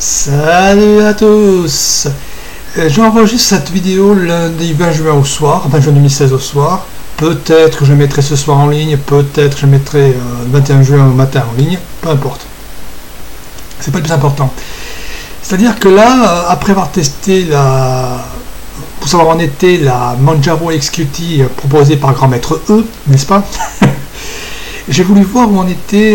Salut à tous. J'enregistre cette vidéo lundi 20 juin au soir, 20 juin 2016 au soir. Peut-être que je mettrai ce soir en ligne, peut-être que je mettrai le 21 juin au matin en ligne, peu importe. C'est pas le plus important. C'est-à-dire que là, après avoir testé pour savoir en était la Manjaro XQT proposée par Grand Maître E, n'est-ce pas? J'ai voulu voir où en était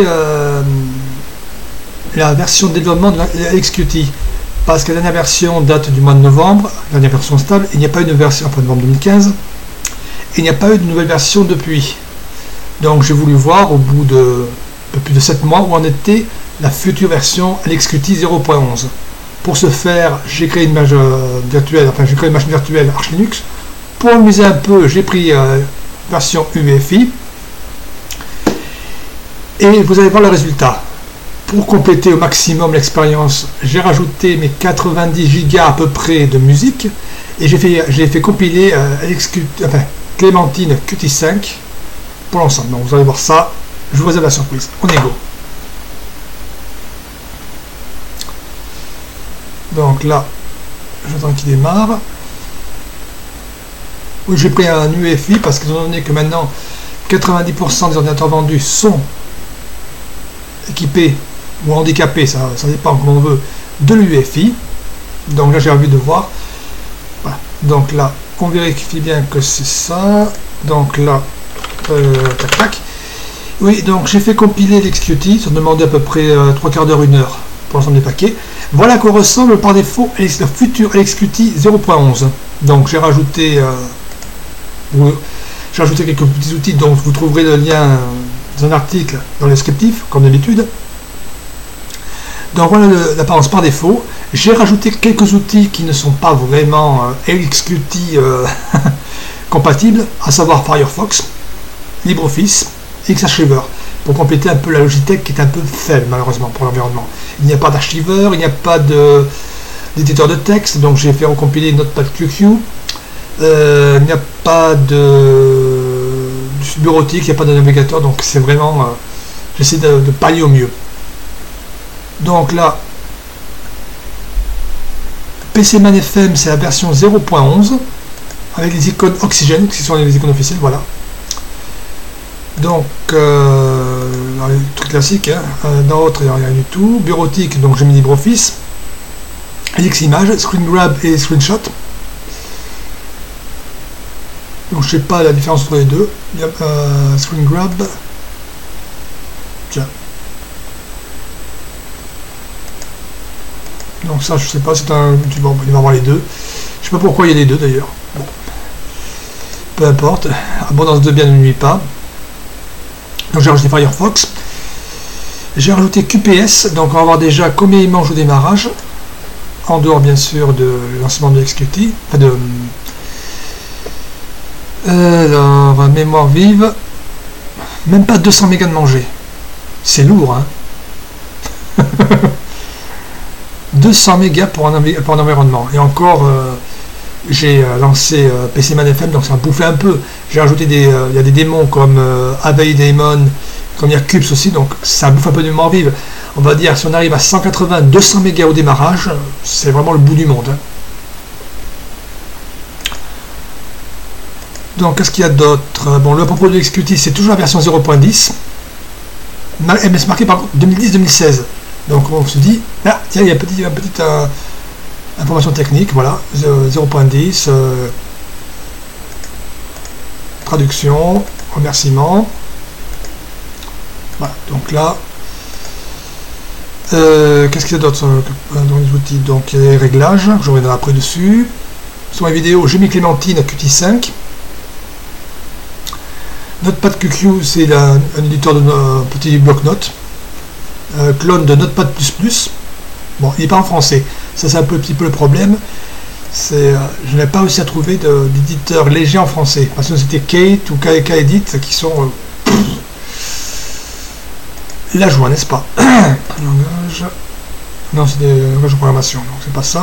la version de développement de la XQT, parce que la dernière version date du mois de novembre, la dernière version stable, il n'y a pas eu de version, enfin novembre 2015, et il n'y a pas eu de nouvelle version depuis. Donc j'ai voulu voir au bout de plus de 7 mois où en était la future version LXQT 0.11. Pour ce faire, j'ai créé une image virtuelle, enfin j'ai créé une machine virtuelle Arch Linux. Pour amuser un peu, j'ai pris version UEFI, et vous allez voir le résultat. Pour compléter au maximum l'expérience, j'ai rajouté mes 90 gigas à peu près de musique et j'ai fait compiler Clémentine Qt5 pour l'ensemble. Donc vous allez voir ça, je vous réserve la surprise. On est go. Donc là, j'attends qu'il démarre. Oui, j'ai pris un UEFI parce que étant donné que maintenant 90% des ordinateurs vendus sont équipés ou handicapé, ça dépend comme on veut, de l'UEFI. Donc là j'ai envie de voir. Voilà. Donc là on vérifie bien que c'est ça. Donc là tac tac. Oui, donc j'ai fait compiler l'XQT, ça demandait à peu près 3 quarts d'heure, 1 heure pour l'ensemble des paquets. Voilà qu'on ressemble par défaut à la future LXQT 0.11. Donc j'ai rajouté quelques petits outils dont vous trouverez le lien dans un article dans le descriptif comme d'habitude. Donc voilà l'apparence par défaut. J'ai rajouté quelques outils qui ne sont pas vraiment LXQT compatibles, à savoir Firefox, LibreOffice, Xarchiver, pour compléter un peu la Logitech qui est un peu faible malheureusement pour l'environnement. Il n'y a pas d'archiveur, il n'y a pas d'éditeur de texte, donc j'ai fait recompiler Notepad QQ. Il n'y a pas de bureautique, il n'y a pas de navigateur, donc c'est vraiment j'essaie de pallier au mieux. Donc là, PCman FM, c'est la version 0.11 avec les icônes Oxygène qui sont les icônes officielles, voilà. Donc les trucs classiques, hein. Dans l'autre il n'y a rien du tout. Bureautique, donc j'ai mis LibreOffice, Ximage, Screen Grab et Screenshot. Donc je sais pas la différence entre les deux. Il y a Screen Grab. Tiens. Donc ça je sais pas, c'est un YouTuber, il va avoir les deux. Je sais pas pourquoi il y a les deux d'ailleurs. Bon. Peu importe. Abondance de biens ne nuit pas. Donc j'ai rajouté Firefox. J'ai rajouté QPS, donc on va voir déjà combien il mange au démarrage. En dehors bien sûr de lancement de XQT. Enfin de. Alors, mémoire vive. Même pas 200 mégas de manger. C'est lourd, hein. 200 mégas pour un environnement. Et encore, j'ai lancé PCman FM, donc ça a bouffé un peu. J'ai rajouté il y a des démons comme Abeille Daemon, comme il y a Cubes aussi, donc ça bouffe un peu de mémoire vive. On va dire, si on arrive à 180, 200 mégas au démarrage, c'est vraiment le bout du monde. Hein. Donc, qu'est-ce qu'il y a d'autre? Bon, le propos de XQT, c'est toujours la version 0.10. Mais c'est marqué par 2010-2016. Donc on se dit, là, tiens, il y a une petite information technique, voilà, 0.10, traduction, remerciement. Voilà, donc là, qu'est-ce qu'il y a d'autre dans les outils? Donc il y a les réglages, je reviendrai après dessus. Sur la vidéo, j'ai mis Clémentine Qt5. Notepad QQ, c'est un éditeur de petit bloc-notes. Clone de Notepad++. Bon, il n'est pas en français. Ça, c'est un petit peu le problème. Je n'ai pas réussi à trouver d'éditeur léger en français. Parce que c'était Kate ou KEdit qui sont la joie, n'est-ce pas? Langage. Non, c'est des langages de programmation, donc c'est pas ça.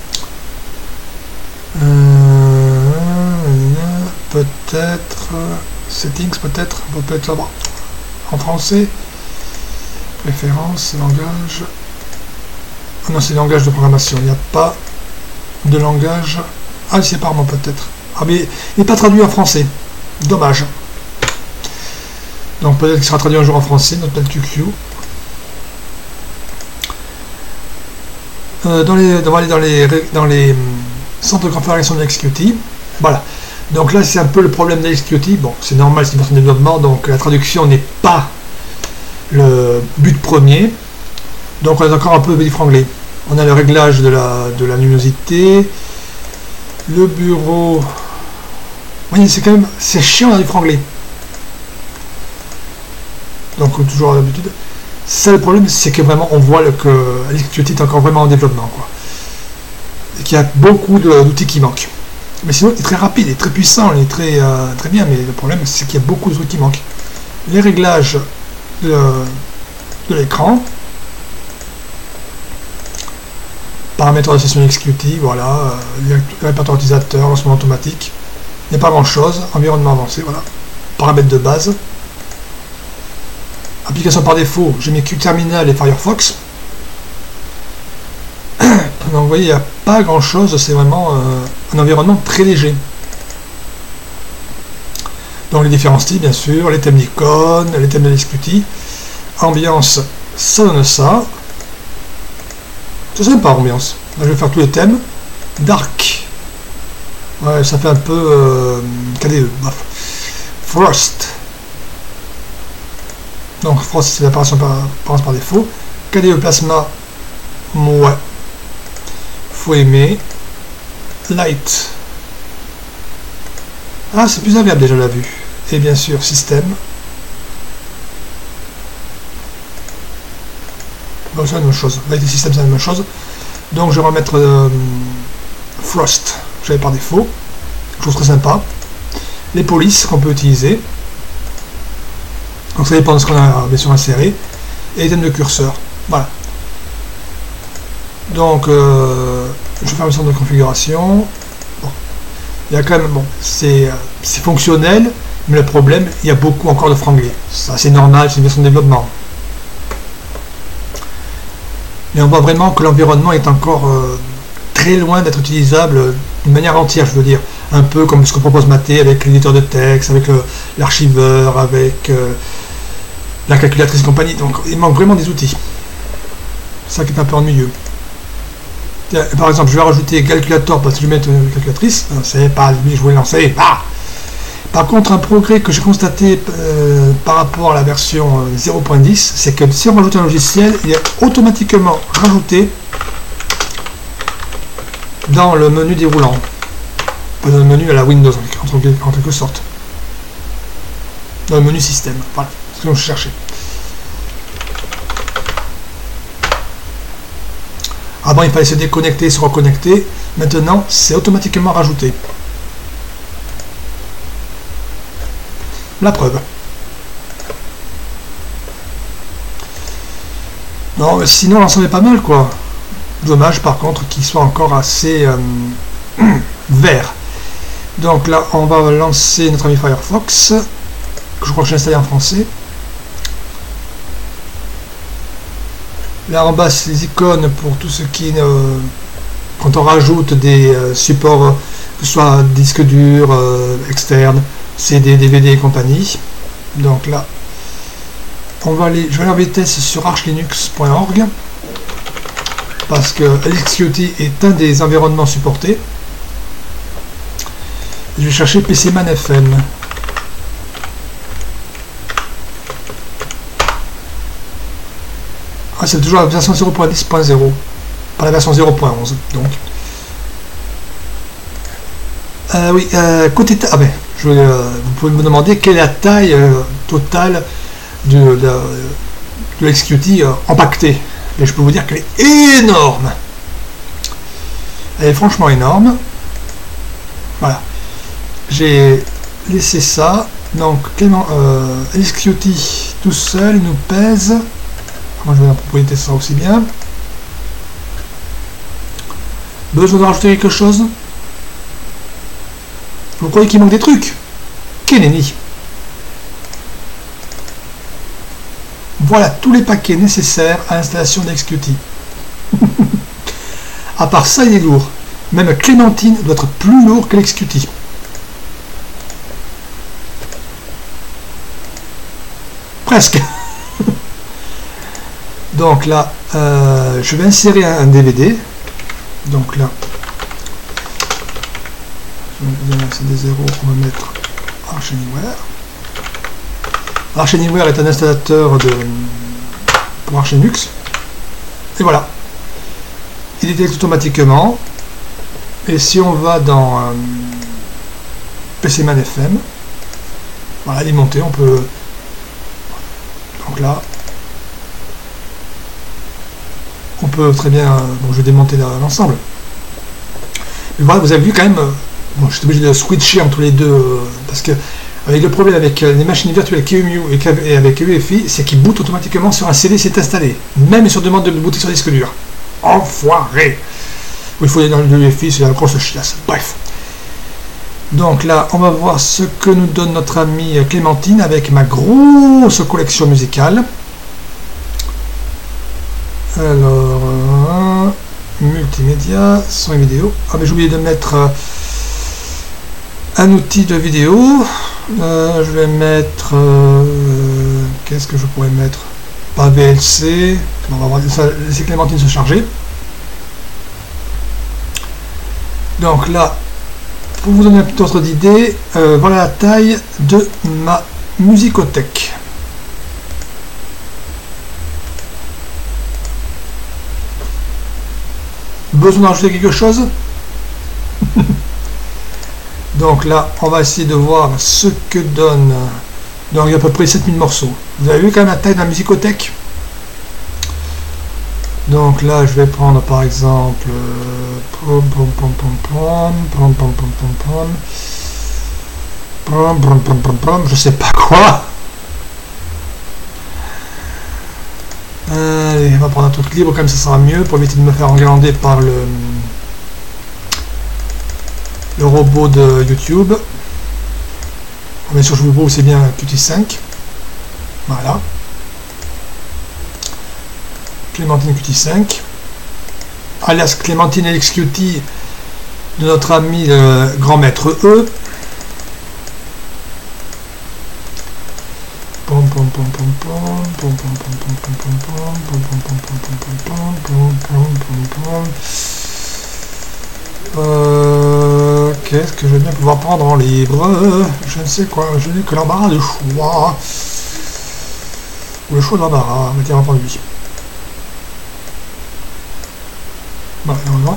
Peut-être. Settings, peut-être. On peut être là-bas. En français. Préférence, langage. Ah non, c'est le langage de programmation. Il n'y a pas de langage... Ah, c'est apparemment peut-être. Ah, mais il n'est pas traduit en français. Dommage. Donc peut-être qu'il sera traduit un jour en français, notre belle QQ. On va aller dans les centres de configuration de XQT. Voilà. Donc là, c'est un peu le problème de XQT. Bon, c'est normal, c'est une version de développement, donc la traduction n'est pas le but premier. Donc on est encore un peu franglais. On a le réglage de la luminosité. Le bureau... Oui, c'est quand même... C'est chiant dans du franglais. Donc toujours à l'habitude. Ça, le problème, c'est que vraiment, on voit que XQT est encore vraiment en développement, quoi. Et qu'il y a beaucoup d'outils qui manquent. Mais sinon, il est très rapide, il est très puissant, il est très bien, mais le problème, c'est qu'il y a beaucoup de trucs qui manquent. Les réglages de l'écran. Paramètres de session XQT, voilà. Le répertoire utilisateur, lancement automatique. Il n'y a pas grand chose. Environnement avancé, voilà. Paramètres de base. Application par défaut, j'ai mis QTerminal et Firefox. Donc vous voyez, il n'y a pas grand chose, c'est vraiment un environnement très léger. Donc les différents styles, bien sûr, les thèmes d'icônes, les thèmes de XQT. Ambiance, ça donne ça. C'est sympa, ambiance. Là, je vais faire tous les thèmes. Dark. Ouais, ça fait un peu KDE. Bref. Frost. Donc Frost, c'est l'apparition par défaut. KDE Plasma. Ouais. Faut aimer. Light. Ah, c'est plus agréable déjà la vue. Et bien sûr, système. Bon, c'est la même chose. Light et système, c'est la même chose. Donc je vais remettre Frost. J'avais par défaut. Chose très sympa. Les polices qu'on peut utiliser. Donc ça dépend de ce qu'on a bien sûr inséré. Et les thèmes de curseur. Voilà. Donc je vais faire le centre de configuration. Bon. Il y a quand même, bon, c'est fonctionnel, mais le problème, il y a beaucoup encore de franglais. Ça c'est normal, c'est une version de développement. Mais on voit vraiment que l'environnement est encore très loin d'être utilisable d'une manière entière, je veux dire. Un peu comme ce que propose Mate avec l'éditeur de texte, avec l'archiveur, avec la calculatrice et compagnie. Donc il manque vraiment des outils. C'est ça qui est un peu ennuyeux. Par exemple, je vais rajouter Calculator parce que je vais mettre une calculatrice. C'est pas lui, je voulais lancer. Ah, par contre, un progrès que j'ai constaté par rapport à la version 0.10, c'est que si on rajoute un logiciel, il est automatiquement rajouté dans le menu déroulant. Dans le menu à la Windows, en quelque sorte. Dans le menu système. Voilà, c'est ce que je cherchais. Avant, il fallait se déconnecter, se reconnecter. Maintenant, c'est automatiquement rajouté. La preuve. Non, mais sinon, l'ensemble est pas mal, quoi. Dommage, par contre, qu'il soit encore assez vert. Donc là, on va lancer notre ami Firefox, que je crois que j'ai installé en français. Là en bas, c'est les icônes pour tout ce qui est... quand on rajoute des supports, que ce soit disque dur, externe, CD, DVD et compagnie. Donc là, je vais aller en vitesse sur archlinux.org parce que LXQT est un des environnements supportés. Je vais chercher PCman FM. Ah, c'est toujours la version 0.10.0, pas la version 0.11. Donc, oui, côté taille, vous pouvez me demander quelle est la taille totale de l'XQT empaquetée. Et je peux vous dire qu'elle est énorme. Elle est franchement énorme. Voilà. J'ai laissé ça. Donc, LXQT tout seul, il nous pèse. Moi, je vais la propriété ça aussi bien. Besoin de rajouter quelque chose? Vous croyez qu'il manque des trucs? Quel nenni! Voilà tous les paquets nécessaires à l'installation d'XQT. À part ça, il est lourd. Même Clémentine doit être plus lourd que l'XQT. Presque. Donc là, je vais insérer un DVD. Donc là, c'est des zéros, on va mettre Arch Anywhere. Arch Anywhere est un installateur pour Arch Linux. Et voilà. Il détecte automatiquement. Et si on va dans PCman FM, voilà, il est monté, on peut. Donc là, on peut très bien. Bon, je vais démonter l'ensemble. Mais voilà, vous avez vu quand même. Bon, je suis obligé de switcher entre les deux parce que avec le problème avec les machines virtuelles QEMU et avec UEFI, c'est qu'il boot automatiquement sur un CD s'est installé, même sur demande de booter sur disque dur. Enfoiré! Il faut aller dans le UEFI, c'est la grosse chiasse. Bref. Donc là, on va voir ce que nous donne notre amie Clémentine avec ma grosse collection musicale. Alors, multimédia, son et vidéo. Ah mais j'ai oublié de mettre un outil de vidéo. Je vais mettre... qu'est-ce que je pourrais mettre? Pas VLC. On va laisser Clémentine se charger. Donc là, pour vous donner un petit ordre d'idée, voilà la taille de ma musicothèque. Besoin d'en rajouter quelque chose? Donc là, on va essayer de voir ce que donne. Donc il y a à peu près 7000 morceaux. Vous avez vu quand même la taille de la musicothèque? Donc là, je vais prendre par exemple. Je sais pas quoi. Allez, on va prendre un truc libre, comme ça sera mieux pour éviter de me faire enguirlander par le robot de YouTube. Bien sûr, je vous prouve, c'est bien Qt5. Voilà. Clémentine Qt5. Alias Clémentine LXQT de notre ami le grand maître E. Qu'est-ce que je vais bien pouvoir prendre en libre? Je ne sais quoi, je n'ai que l'embarras de choix. Ou le choix d'embarras, on va dire entendu. Voilà, normalement.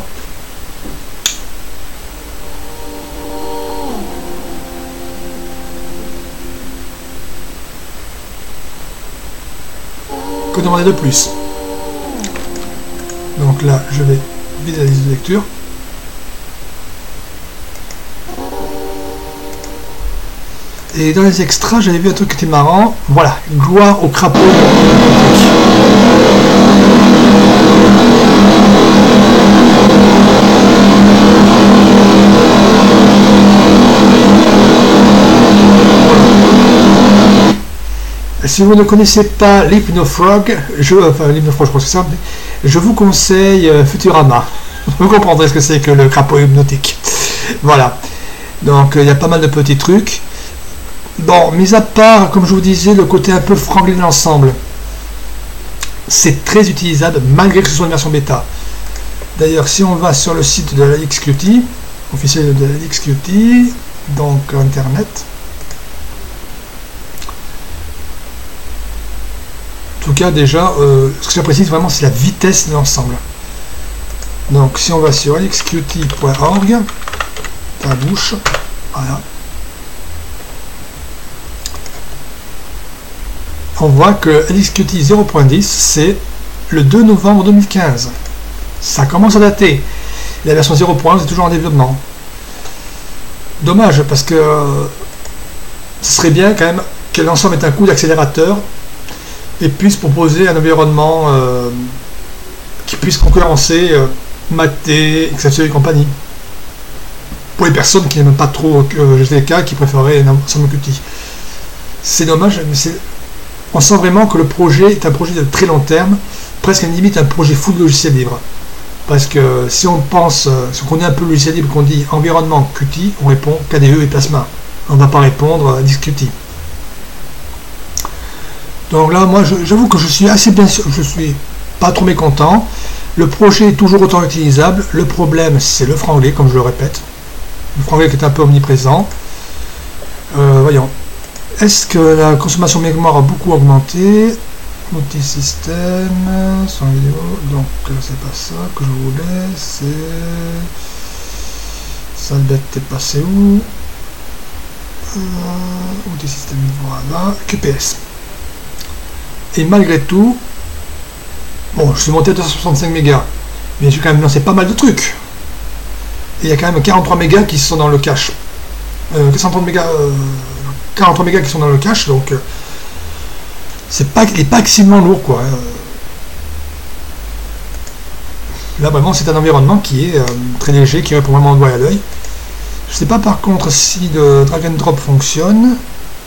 Que demander de plus? Donc là, je vais vider la liste de lecture. Et dans les extras, j'avais vu un truc qui était marrant. Voilà, gloire au crapaud. Si vous ne connaissez pas l'Hypnofrog, l'Hypnofrog, je crois que c'est ça, je vous conseille Futurama. Vous comprendrez ce que c'est que le crapaud hypnotique. Voilà. Donc il y a pas mal de petits trucs. Bon, mis à part, comme je vous disais, le côté un peu franglais de l'ensemble, c'est très utilisable malgré que ce soit une version bêta. D'ailleurs, si on va sur le site de la LXQT, officiel de la LXQT, donc internet, en tout cas déjà, ce que j'apprécie vraiment, c'est la vitesse de l'ensemble. Donc si on va sur lxqt.org, ta bouche, voilà. On voit que LXQT 0.10, c'est le 2 novembre 2015. Ça commence à dater. La version 0.11 est toujours en développement. Dommage, parce que ce serait bien quand même que l'ensemble ait un coup d'accélérateur et puisse proposer un environnement qui puisse concurrencer Mate, Exception et compagnie. Pour les personnes qui n'aiment pas trop GTK, qui préféraient un ensemble Qt. C'est dommage, mais on sent vraiment que le projet est un projet de très long terme presque à la limite un projet full logiciel libre. Parce que si on pense, si on connaît un peu le logiciel libre, qu'on dit environnement Qt, on répond KDE et Plasma. On ne va pas répondre à Qt. Donc là, moi, j'avoue que je suis assez bien sûr, je suis pas trop mécontent. Le projet est toujours autant utilisable. Le problème, c'est le franglais, comme je le répète. Le franglais qui est un peu omniprésent. Voyons. Est-ce que la consommation de mémoire a beaucoup augmenté? Multisystème, sans vidéo, donc c'est pas ça que je voulais, c'est... Ça bête t'es passé où? Multisystème, voilà, QPS. Et malgré tout, bon, je suis monté à 265 mégas, mais j'ai quand même lancé pas mal de trucs. Et il y a quand même 43 mégas qui sont dans le cache. 230 mégas, 43 mégas qui sont dans le cache, donc... il n'est pas extrêmement lourd, quoi. Là, vraiment, c'est un environnement qui est très léger, qui répond vraiment au doigt et à l'œil. Je ne sais pas, par contre, si le drag and drop fonctionne.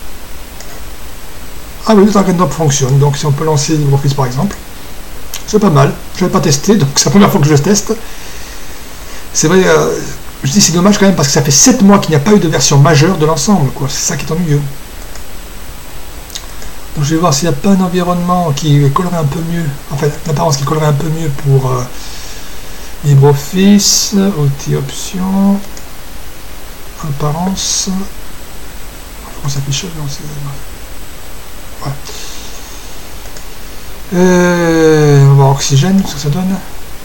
Ah oui, le drag and drop fonctionne. Donc, si on peut lancer LibreOffice, par exemple, c'est pas mal. Je ne l'ai pas testé, donc c'est la première fois que je le teste. C'est vrai, je dis c'est dommage quand même, parce que ça fait 7 mois qu'il n'y a pas eu de version majeure de l'ensemble, quoi. C'est ça qui est ennuyeux. Donc je vais voir s'il n'y a pas un environnement qui collerait un peu mieux, enfin l'apparence qui collerait un peu mieux pour LibreOffice, outils, options, apparence, comment ça s'affiche, on va voir Oxygène, ce que ça donne.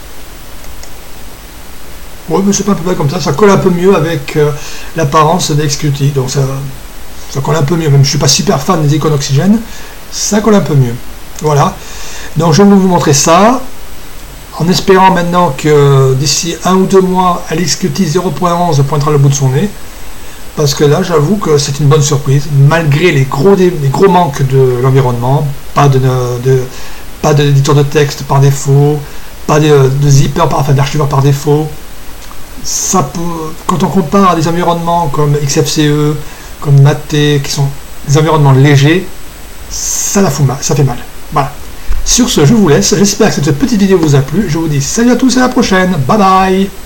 Oui, mais c'est pas un peu près comme ça colle un peu mieux avec l'apparence d'XQT, donc ça colle un peu mieux, même je suis pas super fan des icônes Oxygène, ça colle un peu mieux. Voilà, donc je vais vous montrer ça, en espérant maintenant que d'ici 1 ou 2 mois, LXQT 0.11 pointera le bout de son nez, parce que là, j'avoue que c'est une bonne surprise, malgré les gros manques de l'environnement, pas d'éditeur de texte par défaut, pas de zipper, enfin d'archiveur par défaut. Ça peut, quand on compare à des environnements comme XFCE, comme Mate, qui sont des environnements légers, ça fait mal. Voilà. Sur ce, je vous laisse. J'espère que cette petite vidéo vous a plu. Je vous dis salut à tous et à la prochaine. Bye bye.